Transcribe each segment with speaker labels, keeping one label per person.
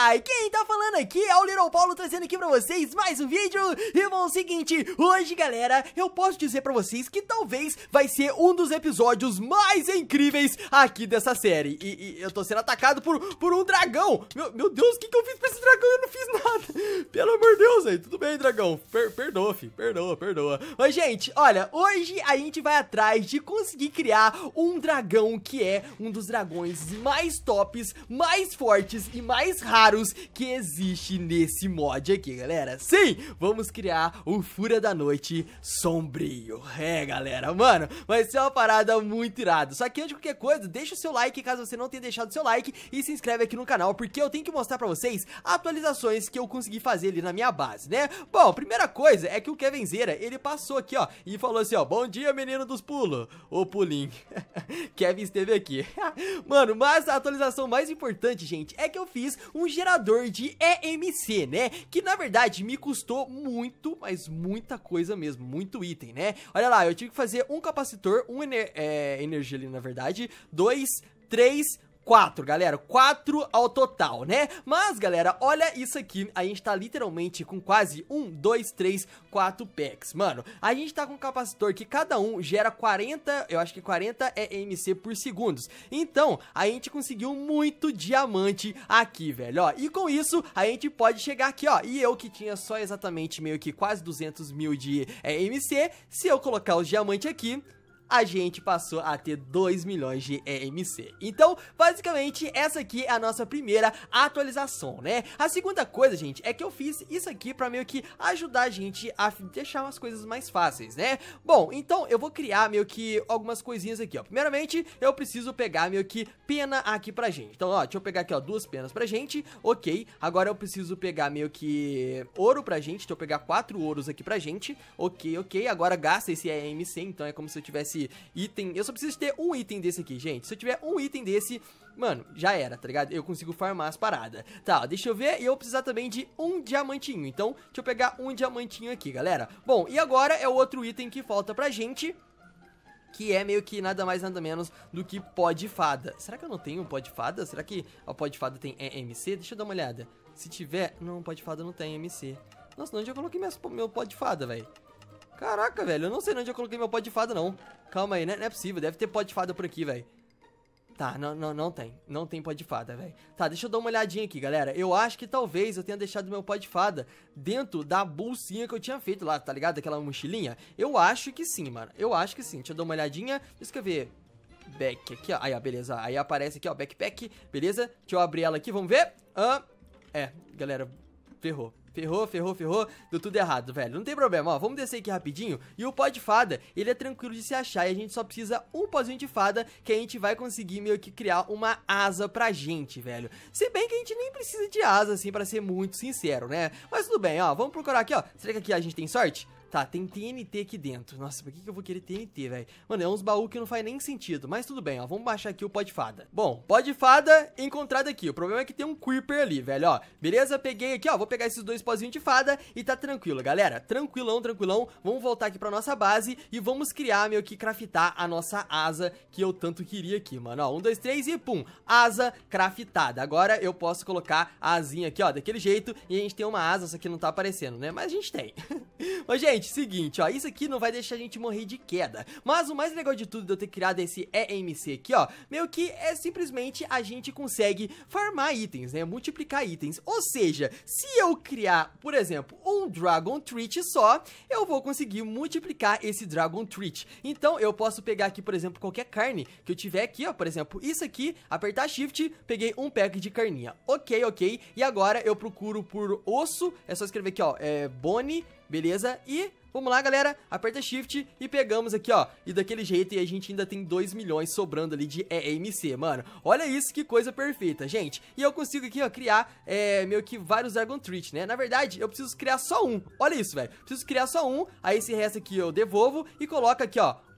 Speaker 1: Ai, quem tá falando aqui é o Little Paulo, trazendo aqui pra vocês mais um vídeo. E bom, é o seguinte, hoje galera, eu posso dizer pra vocês que talvez vai ser um dos episódios mais incríveis aqui dessa série. E eu tô sendo atacado por um dragão. Meu Deus, o que eu fiz pra esse dragão? Eu não fiz nada. Pelo amor de Deus, velho. Tudo bem, dragão. Perdoa, filho. Perdoa. Mas, gente, olha, hoje a gente vai atrás de conseguir criar um dragão que é um dos dragões mais tops, mais fortes e mais raros que existe nesse mod aqui, galera. Sim, vamos criar o Fúria da Noite Sombrio. É, galera, mano, vai ser uma parada muito irada. Só que antes de qualquer coisa, deixa o seu like caso você não tenha deixado o seu like e se inscreve aqui no canal, porque eu tenho que mostrar pra vocês atualizações que eu consegui fazer ali na minha base, né? Bom, primeira coisa é que o Kevinzeira, ele passou aqui, ó, e falou assim, ó: bom dia, menino dos pulos, ô pulinho. Kevin esteve aqui. Mano, mas a atualização mais importante, gente, é que eu fiz um gerador de EMC, né? Que na verdade me custou muito, mas muita coisa mesmo, muito item, né? Olha lá, eu tive que fazer um capacitor, energia ali na verdade, 2, 3, 4, galera, 4 ao total, né? Mas, galera, olha isso aqui, a gente tá literalmente com quase 1, 2, 3, 4 packs. Mano, a gente tá com um capacitor que cada um gera 40, eu acho que 40 EMC por segundos. Então, a gente conseguiu muito diamante aqui, velho, ó. E com isso, a gente pode chegar aqui, ó. E eu que tinha só exatamente meio que quase 200 mil de EMC, se eu colocar os diamantes aqui, a gente passou a ter 2 milhões de EMC. Então, basicamente, essa aqui é a nossa primeira atualização, né? A segunda coisa, gente, é que eu fiz isso aqui pra meio que ajudar a gente a deixar umas coisas mais fáceis, né? Bom, então eu vou criar meio que algumas coisinhas aqui, ó. Primeiramente, eu preciso pegar meio que pena aqui pra gente. Então, ó, deixa eu pegar aqui, ó, 2 penas pra gente. Ok, agora eu preciso pegar meio que ouro pra gente. Deixa eu pegar 4 ouros aqui pra gente. Ok, agora gasta esse EMC, então é como se eu tivesse item. Eu só preciso ter um item desse aqui, gente. Se eu tiver um item desse, mano, já era, tá ligado? Eu consigo farmar as paradas. Tá, deixa eu ver. E eu vou precisar também de um diamantinho. Então, deixa eu pegar um diamantinho aqui, galera. Bom, e agora é o outro item que falta pra gente, que é meio que nada mais nada menos do que pó de fada. Será que eu não tenho pó de fada? Será que o pó de fada tem EMC? Deixa eu dar uma olhada. Se tiver... Não, pó de fada não tem EMC. Nossa, onde eu coloquei meu pó de fada, velho? Caraca, velho, eu não sei onde eu coloquei meu pó de fada, não. Calma aí, né? Não é possível, deve ter pó de fada por aqui, velho. Tá, não tem. Não tem pó de fada, velho. Tá, deixa eu dar uma olhadinha aqui, galera. Eu acho que talvez eu tenha deixado meu pó de fada dentro da bolsinha que eu tinha feito lá, tá ligado? Aquela mochilinha. Eu acho que sim, mano. Eu acho que sim. Deixa eu dar uma olhadinha. Deixa eu ver. Back aqui, ó. Aí, ó, beleza. Aí aparece aqui, ó, backpack. Beleza? Deixa eu abrir ela aqui, vamos ver. Galera, ferrou. Ferrou, deu tudo errado, velho. Não tem problema, ó, vamos descer aqui rapidinho. E o pó de fada, ele é tranquilo de se achar. E a gente só precisa um pozinho de fada, que a gente vai conseguir meio que criar uma asa pra gente, velho. Se bem que a gente nem precisa de asa, assim, pra ser muito sincero, né? Mas tudo bem, ó, vamos procurar aqui, ó. Será que aqui a gente tem sorte? Tá, tem TNT aqui dentro. Nossa, por que eu vou querer TNT, velho? Mano, é uns baús que não faz nem sentido. Mas tudo bem, ó. Vamos baixar aqui o pó de fada. Bom, pó de fada encontrado aqui. O problema é que tem um creeper ali, velho, ó. Beleza? Peguei aqui, ó. Vou pegar esses 2 pozinhos de fada e tá tranquilo, galera. Tranquilão. Vamos voltar aqui pra nossa base e vamos criar, meio que craftar a nossa asa que eu tanto queria aqui, mano. Ó, 1, 2, 3 e pum. Asa craftada. Agora eu posso colocar a asinha aqui, ó, daquele jeito. E a gente tem uma asa, só que não tá aparecendo, né? Mas a gente tem. Mas, gente, seguinte, ó, isso aqui não vai deixar a gente morrer de queda. Mas o mais legal de tudo de eu ter criado esse EMC aqui, ó, meio que é simplesmente a gente consegue farmar itens, né, multiplicar itens. Ou seja, se eu criar, por exemplo, um Dragon Treat só, eu vou conseguir multiplicar esse Dragon Treat. Então eu posso pegar aqui, por exemplo, qualquer carne que eu tiver aqui, ó, por exemplo, isso aqui, apertar Shift, peguei um pack de carninha. Ok. E agora eu procuro por osso, é só escrever aqui, ó, bone, beleza? E vamos lá, galera, aperta Shift e pegamos aqui, ó, e daquele jeito, e a gente ainda tem 2 milhões sobrando ali de EMC, mano. Olha isso, que coisa perfeita, gente. E eu consigo aqui, ó, criar, meio que vários Dragon Treat, né? Na verdade, eu preciso criar só um. Olha isso, velho. Preciso criar só um, aí esse resto aqui eu devolvo e coloco aqui, ó,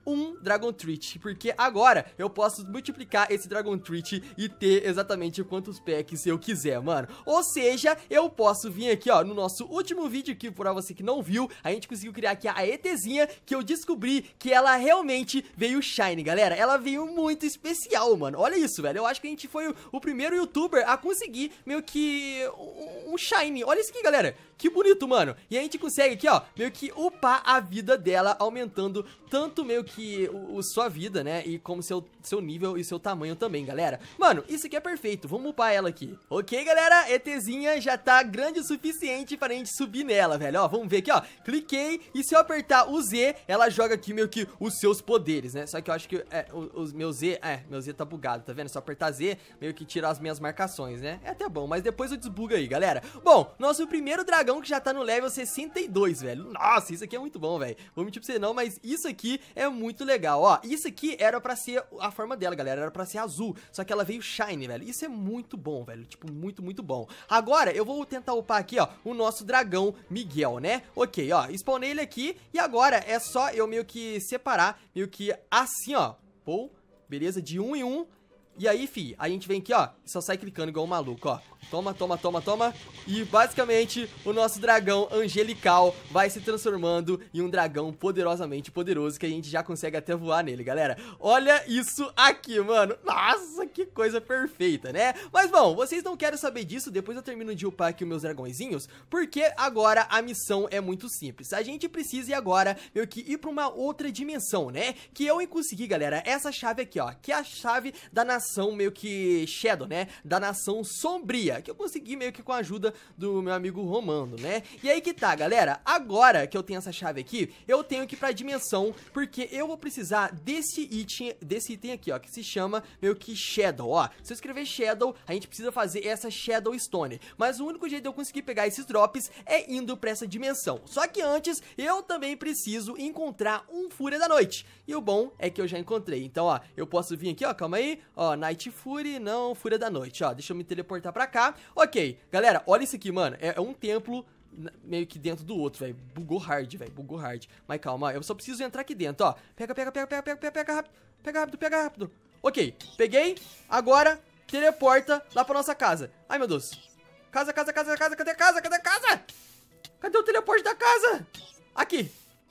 Speaker 1: um Dragon Treat, porque agora eu posso multiplicar esse Dragon Treat e ter exatamente quantos packs eu quiser, mano. Ou seja, eu posso vir aqui, ó, no nosso último vídeo, que pra você que não viu, a gente conseguiu criar aqui a ETzinha, que eu descobri que ela realmente veio Shine, galera. Ela veio muito especial, mano. Olha isso, velho. Eu acho que a gente foi o primeiro youtuber a conseguir meio que um Shine. Olha isso aqui, galera. Que bonito, mano. E a gente consegue aqui, ó, meio que upar a vida dela, aumentando tanto meio que sua vida, né? E como seu nível e seu tamanho também, galera. Mano, isso aqui é perfeito. Vamos upar ela aqui. Ok, galera? ETzinha já tá grande o suficiente pra gente subir nela, velho. Ó, vamos ver aqui, ó. Cliquei e se eu apertar o Z, ela joga aqui meio que os seus poderes, né? Só que eu acho que os meus Z... meu Z tá bugado, tá vendo? Se eu apertar Z, meio que tirar as minhas marcações, né? É até bom, mas depois eu desbugo aí, galera. Bom, nosso primeiro dragão que já tá no level 62, velho. Nossa, isso aqui é muito bom, velho. Vou mentir pra você não, mas isso aqui é muito legal, ó. Isso aqui era pra ser a forma dela, galera. Era pra ser azul, só que ela veio shine, velho. Isso é muito bom, velho. Tipo, muito, muito bom. Agora, eu vou tentar upar aqui, ó, o nosso dragão Miguel, né? Ok, ó, spawnei ele aqui. E agora é só eu meio que separar, meio que assim, ó. Pô, beleza, de um em um. E aí, fi, a gente vem aqui, ó, e só sai clicando igual um maluco, ó. Toma, toma, toma, toma. E basicamente o nosso dragão angelical vai se transformando em um dragão poderosamente poderoso, que a gente já consegue até voar nele, galera. Olha isso aqui, mano. Nossa, que coisa perfeita, né? Mas bom, vocês não querem saber disso. Depois eu termino de upar aqui os meus dragõezinhos, porque agora a missão é muito simples. A gente precisa ir agora meio que ir pra uma outra dimensão, né? Que eu consegui, galera, essa chave aqui, ó, que é a chave da nação meio que Shadow, né? Da nação sombria, que eu consegui meio que com a ajuda do meu amigo Romano, né? E aí que tá, galera, agora que eu tenho essa chave aqui, eu tenho que ir pra dimensão, porque eu vou precisar desse item aqui, ó, que se chama meio que Shadow, ó. Se eu escrever Shadow, a gente precisa fazer essa Shadow Stone, mas o único jeito de eu conseguir pegar esses drops é indo pra essa dimensão. Só que antes, eu também preciso encontrar um Fúria da Noite, e o bom é que eu já encontrei. Então, ó, eu posso vir aqui, ó, calma aí, ó, Night Fury, não, Fúria da Noite, ó, deixa eu me teleportar pra cá. Ok, galera, olha isso aqui, mano, é um templo meio que dentro do outro, velho. Bugou hard, velho, bugou hard. Mas calma, eu só preciso entrar aqui dentro, ó. Pega, pega, pega, pega, pega, pega, pega rápido. Pega rápido, pega rápido. Ok, peguei. Agora, teleporta lá pra nossa casa. Ai, meu Deus. Casa, casa, casa, casa, cadê a casa? Cadê a casa? Cadê o teleporte da casa? Aqui.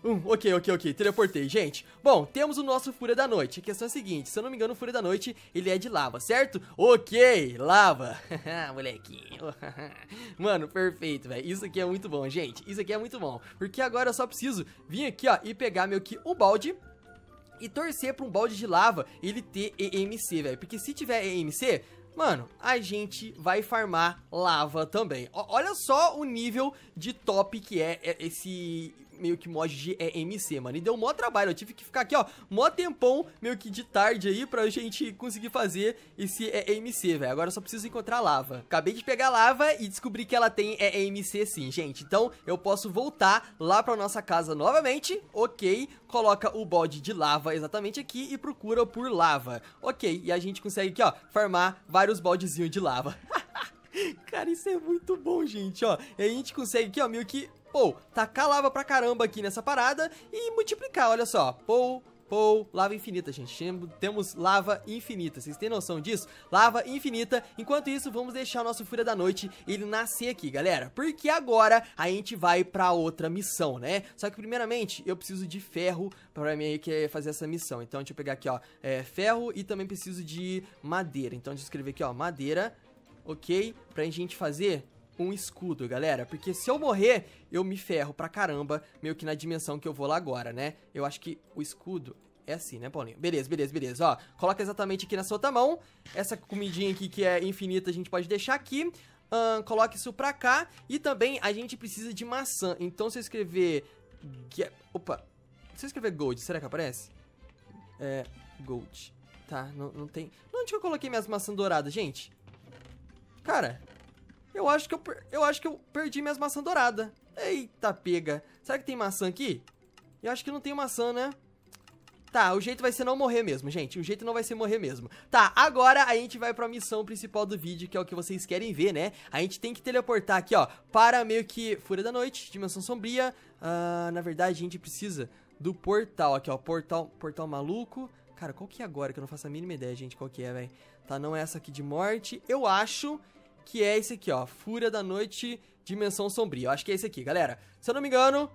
Speaker 1: Ok, teleportei, gente. Bom, temos o nosso Fúria da Noite. A questão é a seguinte, se eu não me engano, o Fúria da Noite, ele é de lava, certo? Ok, lava. Molequinho. Mano, perfeito, velho. Isso aqui é muito bom, gente. Isso aqui é muito bom. Porque agora eu só preciso vir aqui, ó, e pegar meio que um balde e torcer pra um balde de lava ele ter EMC, velho. Porque se tiver EMC, mano, a gente vai farmar lava também. Olha só o nível de top que é esse meio que mod de EMC, mano. E deu mó trabalho, eu tive que ficar aqui, ó, mó tempão, meio que de tarde aí, pra gente conseguir fazer esse EMC, velho. Agora eu só preciso encontrar lava. Acabei de pegar lava e descobri que ela tem EMC sim, gente. Então eu posso voltar lá pra nossa casa novamente, ok. Coloca o balde de lava exatamente aqui e procura por lava. Ok, e a gente consegue aqui, ó, farmar vários baldezinhos de lava. Cara, isso é muito bom, gente, ó. E a gente consegue aqui, ó, meio que, pô, tacar lava pra caramba aqui nessa parada e multiplicar, olha só. Pô, lava infinita, gente. Temos lava infinita. Vocês têm noção disso? Lava infinita. Enquanto isso, vamos deixar o nosso Fúria da Noite ele nascer aqui, galera. Porque agora a gente vai pra outra missão, né? Só que primeiramente eu preciso de ferro pra mim que fazer essa missão. Então deixa eu pegar aqui, ó, ferro e também preciso de madeira. Então deixa eu escrever aqui, ó, madeira. Ok? Pra gente fazer um escudo, galera, porque se eu morrer, eu me ferro pra caramba, meio que na dimensão que eu vou lá agora, né? Eu acho que o escudo é assim, né, Paulinho? Beleza, ó, coloca exatamente aqui na sua outra mão. Essa comidinha aqui que é infinita a gente pode deixar aqui. Coloca isso pra cá. E também a gente precisa de maçã. Então se eu escrever... Opa, se eu escrever gold, será que aparece? Gold. Tá, não tem... Onde que eu coloquei minhas maçãs douradas, gente? Cara... Eu acho que eu perdi minhas maçãs douradas. Eita, pega. Será que tem maçã aqui? Eu acho que não tem maçã, né? Tá, o jeito vai ser não morrer mesmo, gente. O jeito não vai ser morrer mesmo. Tá, agora a gente vai pra missão principal do vídeo, que é o que vocês querem ver, né? A gente tem que teleportar aqui, ó, para meio que Fúria da Noite, Dimensão Sombria. Na verdade, a gente precisa do portal. Aqui, ó, portal maluco. Cara, qual que é agora? Que eu não faço a mínima ideia, gente, qual que é, velho. Tá, não é essa aqui de morte. Eu acho que é esse aqui, ó. Fúria da Noite, Dimensão Sombria. Eu acho que é esse aqui, galera. Se eu não me engano...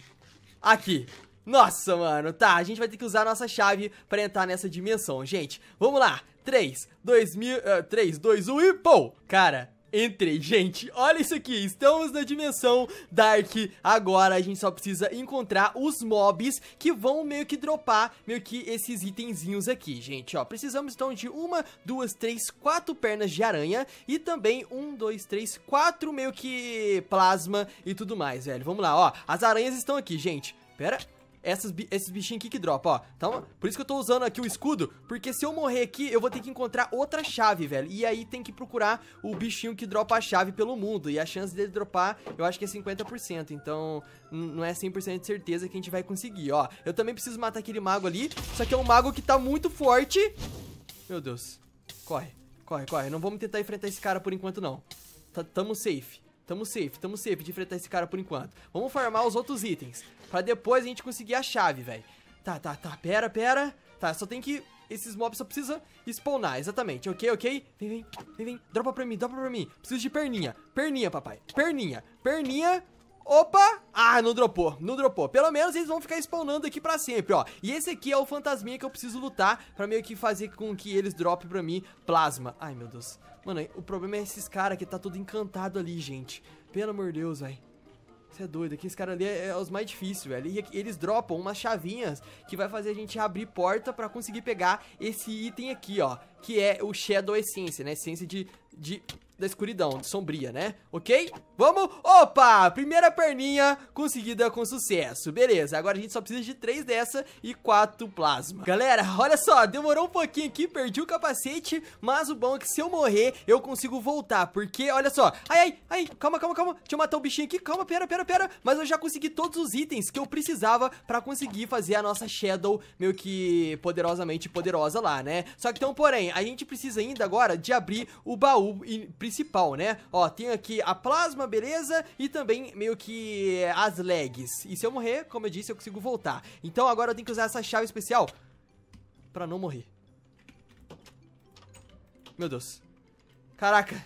Speaker 1: Aqui. Nossa, mano. Tá, a gente vai ter que usar a nossa chave pra entrar nessa dimensão, gente. Vamos lá. 3, 2, 1 e... Pô! Cara... Entrei, gente, olha isso aqui, estamos na dimensão Dark. Agora a gente só precisa encontrar os mobs que vão meio que dropar meio que esses itenzinhos aqui, gente, ó. Precisamos então de 1, 2, 3, 4 pernas de aranha e também 1, 2, 3, 4 meio que plasma e tudo mais, velho. Vamos lá, ó, as aranhas estão aqui, gente. Pera... Esses bichinhos aqui que dropam, ó. Então, por isso que eu tô usando aqui o escudo, porque se eu morrer aqui, eu vou ter que encontrar outra chave, velho. E aí tem que procurar o bichinho que dropa a chave pelo mundo. E a chance dele dropar, eu acho que é 50%. Então, não é 100% de certeza que a gente vai conseguir, ó. Eu também preciso matar aquele mago ali. Só que é um mago que tá muito forte. Meu Deus. Corre, corre, corre. Não vamos tentar enfrentar esse cara por enquanto, não. Tamo safe. Tamo safe de enfrentar esse cara por enquanto. Vamos farmar os outros itens pra depois a gente conseguir a chave, velho. Tá, pera. Tá, só tem que... Esses mobs só precisa spawnar, exatamente. Ok. Vem. Dropa pra mim. Preciso de perninha. Perninha, papai. Perninha. Opa! Ah, não dropou. Pelo menos eles vão ficar spawnando aqui pra sempre, ó. E esse aqui é o fantasminha que eu preciso lutar pra meio que fazer com que eles dropem pra mim plasma. Ai, meu Deus. Mano, o problema é esses caras que tá tudo encantado ali, gente. Pelo amor de Deus, velho. Você é doido, aqui esse cara ali é os mais difíceis, velho. E eles dropam umas chavinhas que vai fazer a gente abrir porta pra conseguir pegar esse item aqui, ó. Que é o Shadow Essência, né? Essência da escuridão, de sombria, né? Ok? Vamos? Opa! Primeira perninha conseguida com sucesso. Beleza, agora a gente só precisa de 3 dessa e 4 plasma. Galera, olha só, demorou um pouquinho aqui, perdi o capacete, mas o bom é que se eu morrer, eu consigo voltar, porque, olha só, ai, calma, deixa eu matar o bichinho aqui, calma, pera, mas eu já consegui todos os itens que eu precisava pra conseguir fazer a nossa Shadow meio que poderosamente poderosa lá, né? Só que então, porém, a gente precisa ainda agora de abrir o baú principal, né? Ó, tem aqui a plasma, beleza? E também meio que as legs. E se eu morrer, como eu disse, eu consigo voltar. Então agora eu tenho que usar essa chave especial pra não morrer. Meu Deus. Caraca.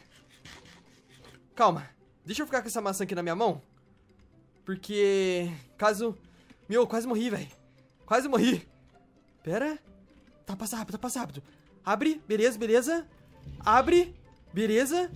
Speaker 1: Calma. Deixa eu ficar com essa maçã aqui na minha mão. Porque... caso... Meu, quase morri, velho. Quase morri. Pera. Tá, passa rápido. Abre, beleza. Abre, beleza.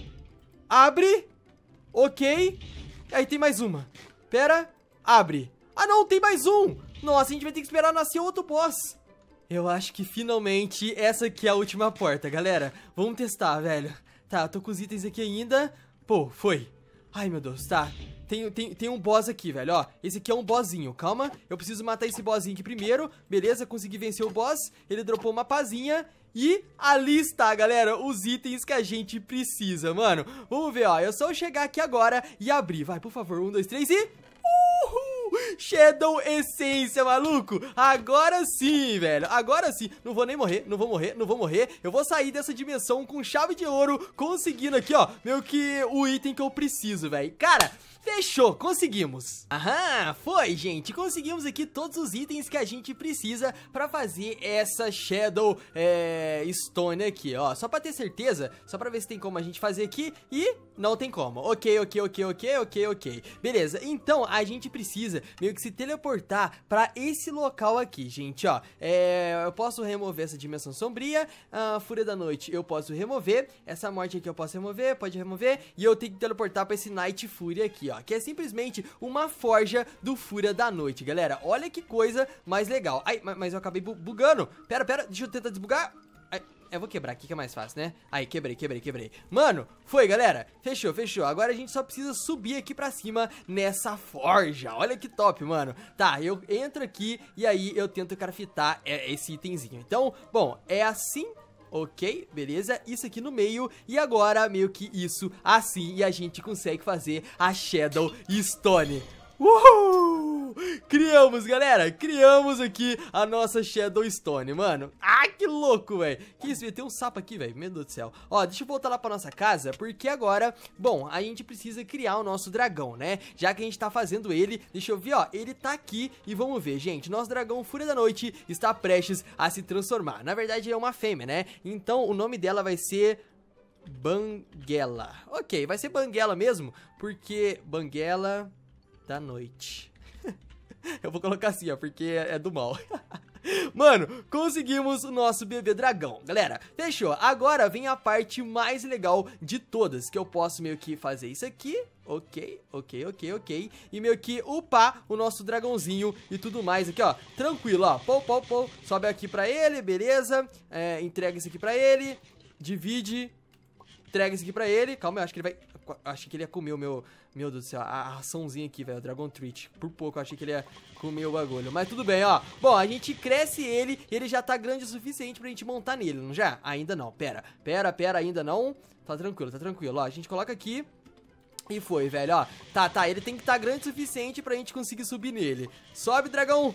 Speaker 1: Abre. Ok. Aí tem mais uma. Pera. Abre. Ah, não, tem mais um. Nossa, a gente vai ter que esperar nascer outro boss. Eu acho que finalmente essa aqui é a última porta, galera. Vamos testar, velho. Tá, eu tô com os itens aqui ainda. Pô, foi. Ai, meu Deus, tá. Tem um boss aqui, velho, ó. Esse aqui é um bossinho, calma. Eu preciso matar esse bossinho aqui primeiro. Beleza, consegui vencer o boss. Ele dropou uma pazinha. E ali está, galera, os itens que a gente precisa, mano. Vamos ver, ó. Eu só chegar aqui agora e abrir. Vai, por favor, 1, 2, 3 e... Shadow Essência, maluco. Agora sim, velho. Agora sim. Não vou nem morrer, não vou morrer. Eu vou sair dessa dimensão com chave de ouro, conseguindo aqui, ó, meio que o item que eu preciso, velho. Cara... fechou, conseguimos. Aham, foi, gente. Conseguimos aqui todos os itens que a gente precisa pra fazer essa Shadow Stone aqui, ó. Só pra ter certeza, só pra ver se tem como a gente fazer aqui. E não tem como. Ok. Beleza, então a gente precisa meio que se teleportar pra esse local aqui, gente, ó. Eu posso remover essa dimensão sombria. A Fúria da Noite eu posso remover. Essa morte aqui eu posso remover, pode remover. E eu tenho que teleportar pra esse Night Fury aqui, ó, que é simplesmente uma forja do Fúria da Noite, galera. Olha que coisa mais legal. Ai, mas eu acabei bugando. Pera, deixa eu tentar desbugar. Ai, eu vou quebrar aqui que é mais fácil, né? Aí, quebrei. Mano, foi, galera. Fechou. Agora a gente só precisa subir aqui pra cima nessa forja. Olha que top, mano. Tá, eu entro aqui e aí eu tento craftar esse itemzinho. Então, bom, é assim... ok, beleza, isso aqui no meio. E agora meio que isso assim. E a gente consegue fazer a Shadow Stone. Uhul! criamos, galera. Criamos aqui a nossa Shadow Stone, mano. Ah, que louco, velho. Que isso, tem um sapo aqui, velho. Meu Deus do céu. Ó, deixa eu voltar lá pra nossa casa, porque agora, bom, a gente precisa criar o nosso dragão, né? Já que a gente tá fazendo ele, deixa eu ver, ó. Ele tá aqui e vamos ver, gente. Nosso dragão Fúria da Noite está prestes a se transformar. Na verdade, é uma fêmea, né? Então, o nome dela vai ser Banguela. Ok, vai ser Banguela mesmo, porque Banguela da Noite. Eu vou colocar assim, ó, porque é do mal. Mano, conseguimos o nosso bebê dragão. Galera, fechou. Agora vem a parte mais legal de todas, que eu posso meio que fazer isso aqui. Ok. E meio que upar o nosso dragãozinho e tudo mais aqui, ó. Tranquilo, ó. Pou. Sobe aqui pra ele, beleza. Entrega isso aqui pra ele. Divide. Entrega isso aqui pra ele. Calma, eu acho que ele vai... Achei que ele ia comer o meu... Meu Deus do céu, a raçãozinha aqui, velho, o Dragon Treat. Por pouco eu achei que ele ia comer o bagulho. Mas tudo bem, ó. Bom, a gente cresce ele, ele já tá grande o suficiente pra gente montar nele, não já? Ainda não, pera, ainda não. Tá tranquilo, ó. A gente coloca aqui e foi, velho, ó. Tá, ele tem que tá grande o suficiente pra gente conseguir subir nele. Sobe, dragão.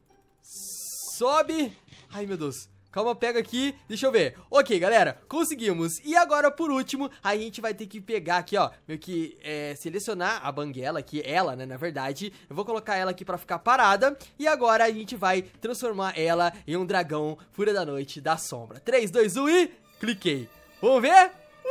Speaker 1: Sobe. Ai, meu Deus. Calma, pega aqui, deixa eu ver. Ok, galera, conseguimos. E agora, por último, a gente vai ter que pegar aqui, ó, meio que selecionar a Banguela aqui, ela, né, na verdade. Eu vou colocar ela aqui pra ficar parada. E agora a gente vai transformar ela em um dragão Fúria da Noite da Sombra. 3, 2, 1 e cliquei. Vamos ver?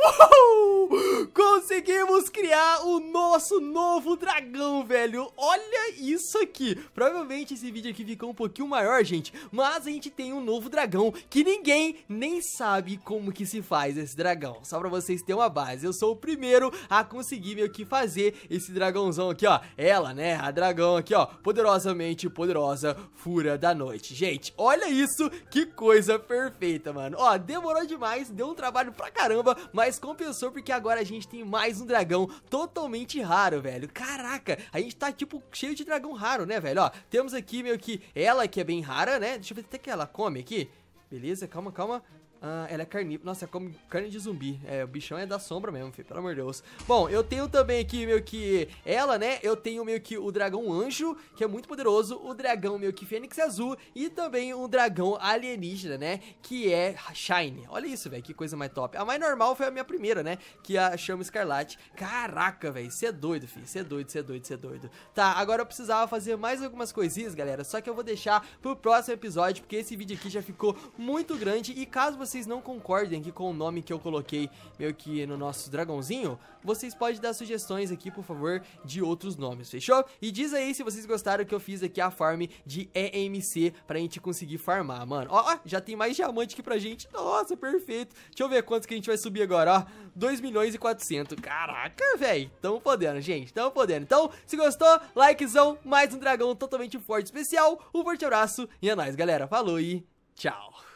Speaker 1: Uhul! Conseguimos criar o nosso novo dragão, velho. Olha isso aqui. Provavelmente esse vídeo aqui ficou um pouquinho maior, gente, mas a gente tem um novo dragão que ninguém nem sabe como que se faz esse dragão. Só pra vocês terem uma base, eu sou o primeiro a conseguir meio que fazer esse dragãozão aqui, ó. Ela, né, a dragão aqui, ó, poderosamente poderosa Fúria da Noite. Gente, olha isso, que coisa perfeita, mano. Ó, demorou demais, deu um trabalho pra caramba, mas compensou porque agora a gente tem mais um dragão totalmente raro, velho. Caraca, a gente tá tipo cheio de dragão raro, né, velho? Ó, temos aqui meio que ela que é bem rara, né? Deixa eu ver até que ela come aqui. Beleza, calma. Ela é carnívora. Nossa, come carne de zumbi. O bichão é da sombra mesmo, filho, pelo amor de Deus. Bom, eu tenho também aqui meio que ela, né? Eu tenho meio que o dragão anjo, que é muito poderoso. O dragão meio que fênix azul. E também um dragão alienígena, né? Que é Shine. Olha isso, velho, que coisa mais top. A mais normal foi a minha primeira, né? Que é a chama escarlate. Caraca, velho, você é doido, filho. Você é doido. Tá, agora eu precisava fazer mais algumas coisinhas, galera. Só que eu vou deixar pro próximo episódio, porque esse vídeo aqui já ficou muito grande. E caso vocês não concordem aqui com o nome que eu coloquei meio que no nosso dragãozinho, vocês podem dar sugestões aqui, por favor, de outros nomes, fechou? E diz aí se vocês gostaram que eu fiz aqui a farm de EMC pra gente conseguir farmar, mano. Ó, já tem mais diamante aqui pra gente. Nossa, perfeito. Deixa eu ver quantos que a gente vai subir agora, ó. 2.400.000. Caraca, velho. Tamo podendo, gente. Tamo podendo. Então, se gostou, likezão, mais um dragão totalmente forte especial. Um forte abraço e é nóis, galera. Falou e tchau.